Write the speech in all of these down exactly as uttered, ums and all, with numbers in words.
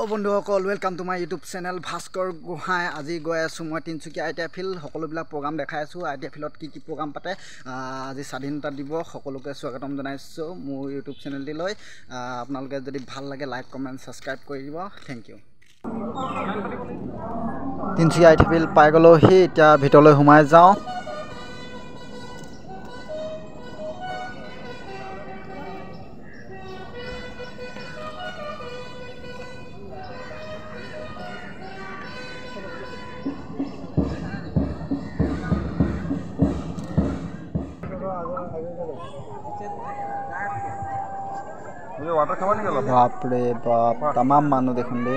Hello বন্ধুসকল, welcome to my YouTube channel Bhaskar Gohain. আজি গৈ আছো মই Tinsukia I T I field. সকলোবিলাক প্ৰগ্ৰাম দেখাই আছো। আই টি আই ফিল্ডত কি কি প্ৰগ্ৰাম পাতে, আজি স্বাধীনতা দিৱস, সকলোকে স্বাগতম জনাইছো মোৰ YouTube চেনেলটিলৈ। আপোনালোকে যদি ভাল লাগে লাইক কমেন্ট সাবস্ক্ৰাইব কৰি দিব। Thank you. Tinsukia I T I field পাই গ'লোহি, এতিয়া ভিতৰলৈ সোমাই যাওঁ। বাপরে বাপ, তামাম মানুহ দেখোন দে।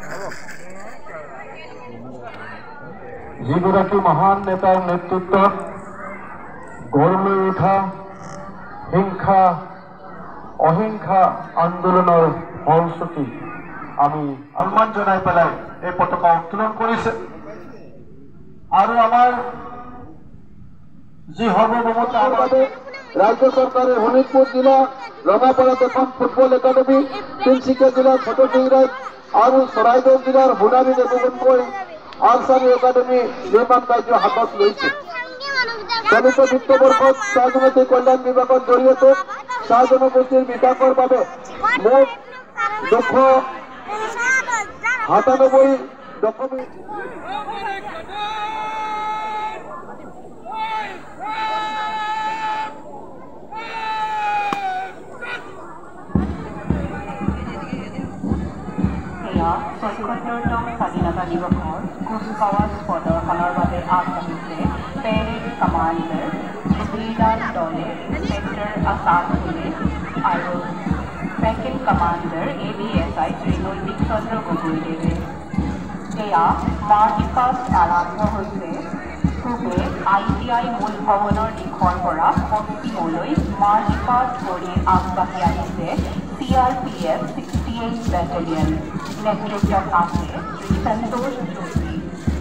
যিগৰাকী মহান নেতাৰ নেতৃত্বত গঢ় লৈ উঠা হিংসা অহিংসা আন্দোলনৰ ফলশ্ৰুতি আমি সন্মান জনাই পেলাই এই পতাকা উত্তোলন কৰিছে। আৰু আমাৰ যি সৰ্বভৌমত্বৰ বাবে ৰাজ্য চৰকাৰে শোণিতপুৰ জিলা ৰঙাপাৰাত এখন ফুটবল একাডেমি, তিনচুকীয়া জিলাৰ ফটোডিংৰাত আৰু চৰাইদেউ জিলাৰ সোণাৰী নেতৃত্বকৈ আৰ্চাৰী একাডেমি নিৰ্মাণ কাৰ্য হাতত লৈছে। চলিত বিত্তবৰ্ষত চাহ জনজাতি কল্যাণ বিভাগৰ জৰিয়তে চাহ জনগোষ্ঠীৰ বিকাশৰ বাবে মুঠ দুশ সাতানব্বৈ দশমিক ছয়সত্তৰতম স্বাধীনতা দিৱসৰ কুচকাৱাজ প্ৰদৰ্শনৰ বাবে আগবাঢ়িছে parade commander Sudhirlal Doley, inspector Assam police আৰু second commander A B S I Shri Naitik Chandra গগৈদেৱে। এয়া মাৰ্চ পাষ্ট আৰম্ভ হৈছে পূবে আই টি আই মূল ভৱনৰ দিশৰ পৰা পশ্চিমলৈ মাৰ্চ পাষ্ট কৰি আগবাঢ়ি আহিছে C R P F sixty eight battalion. নেতৃত্বত আছে শ্ৰী সন্তোষ যোশী।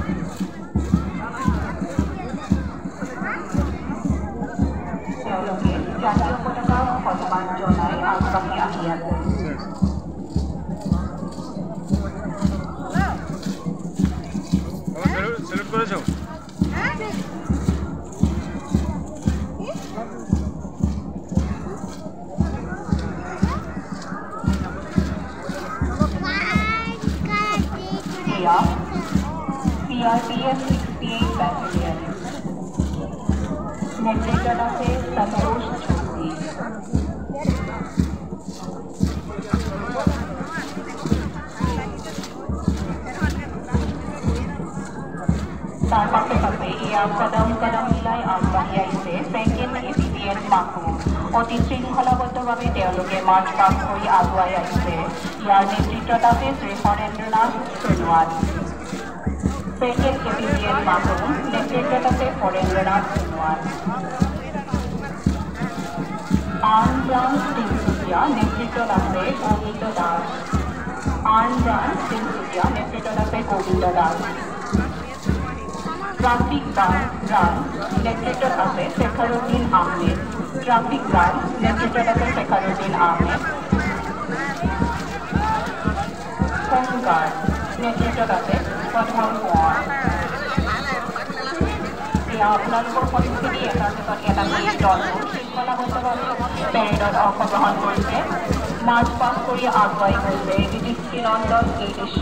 তেওঁলোকে জাতীয় পতাকাক সন্মান জনাই আগবাঢ়ি আহি আছে। C R P F sixty eight battalion. नेतृत्वत আছে সন্তোষ যোশী। তাৰ পাছে পাছে এয়া কদম কদম মিলাই আগবাঢ়ি আহিছে second A P P L মাকো। অতি শৃংখলাবদ্ধভাৱে তেওঁলোকে মাৰ্চ পাষ্ট কৰি আগুৱাই আহিছে। ইয়াৰ নেতৃত্বত আছে Shri Harendranath Sonowal. Second A P P L মাকো নেতৃত্বত আছে হৰেন্দ্ৰনাথ সোণোৱাল। আৰ্ম ব্ৰাঞ্চ তিনচুকীয়া নেতৃত্বত আছে গোবিন্দ দাস। আৰ্ম ব্ৰাঞ্চ তিনচুকীয়া নেতৃত্বত আছে গোবিন্দ দাস। ট্ৰাফিক ব্ৰাঞ্চ নেতৃত্বত আছে শেখাৰুদ্দিন আহমেদ। ট্ৰাফিক ব্ৰাঞ্চ নেতৃত্বত আছে শেখাৰুদ্দিন আহমেদ। হোমগাৰ্ড নেতৃত্বত আছে প্ৰথম কোঁৱৰ। এয়া আপোনালোকৰ সন্মুখেদি এটাৰ পিছত এটা মিল দলটো শৃংখলাবদ্ধভাৱে পেৰেডত অংশগ্ৰহণ কৰিছে। মাৰ্চ পাষ্ট কৰি আগুৱাই গৈছে দৃষ্টিনন্দন এই দৃশ্য।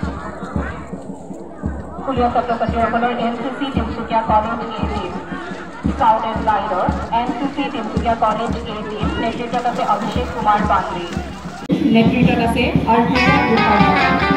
স্কুলীয় ছাত্ৰ ছাত্ৰীসকলৰ N C C Tinsukia college A team, scout and গাইডৰ N C C Tinsukia college A team নেতৃত্বত আছে অভিষেক কুমাৰ পাণ্ডে। নেতৃত্বত আছে অৰ্পিতা গোহাঁই।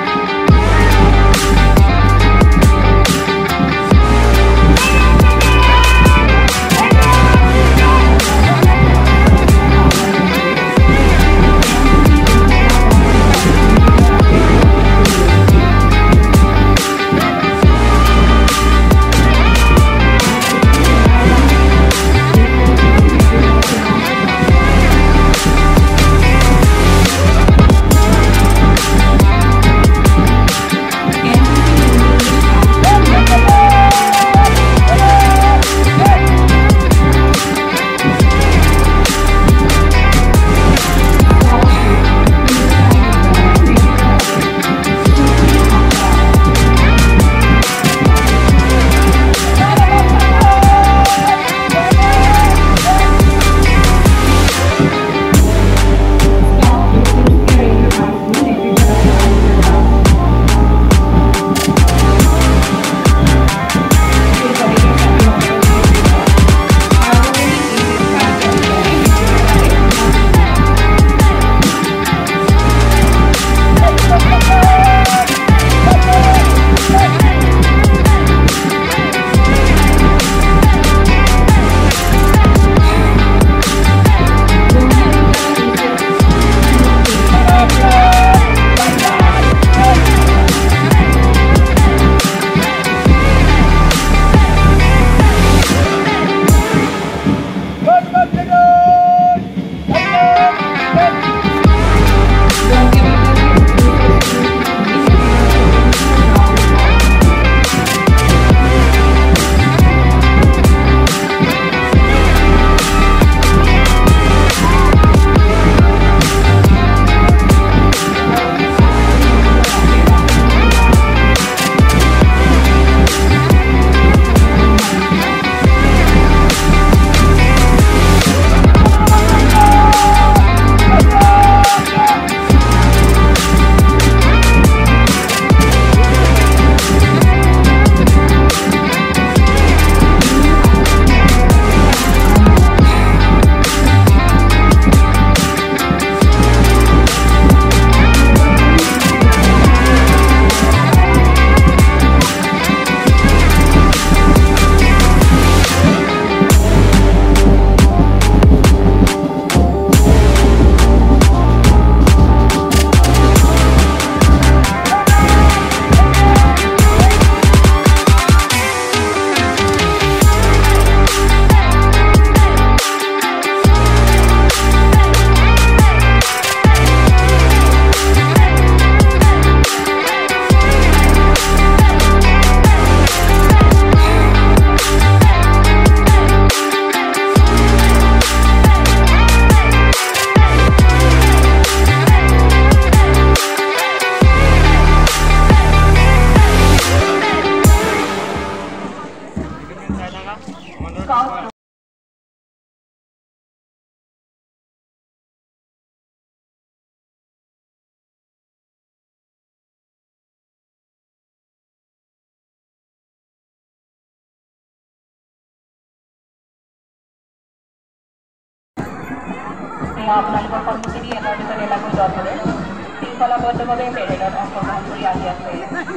আপোনালোকৰ সন্মুখেদি এটাৰ পিছত এটাকৈ দল ধৰে শৃংখলাবদ্ধভাৱে পেৰেডত অংশগ্ৰহণ কৰি আহি আছে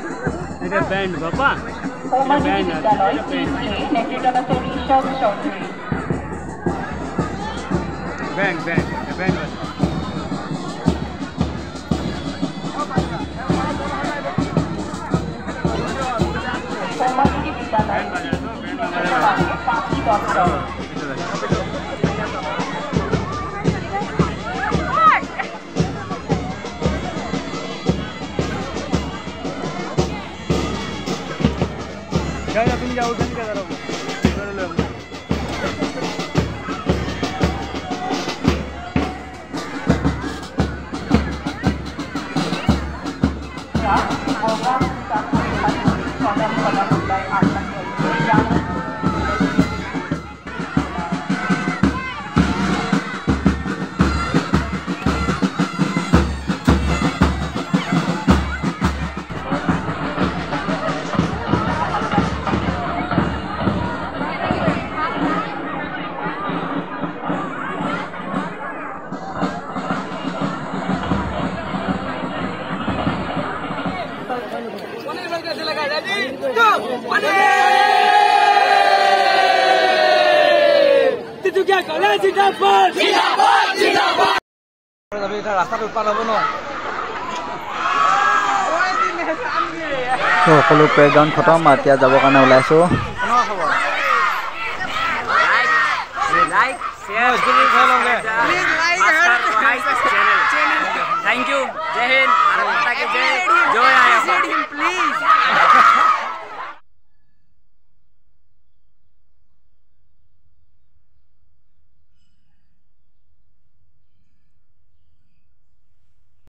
সৌমাজিনী বিদ্যালয় টিম এ নেতৃত্বত আছে ঋষভ চৌধুৰী সৌমাজিনী বিদ্যালয় পাখি দত্ত तुम जाओ उठन के जरा Tinsukia kalian Zindabad Zindabad Zindabad tapi এটা রাস্তাত উৎপাদ হ'ব ন তো সকলো প্লেগ্ৰাউণ্ড খতম এতিয়া যাবৰ কাৰণে ওলাইছোঁ like share please like thank you জয় হিন্দ ভারত মাতা কি জয় জয় আয়া প্লিজ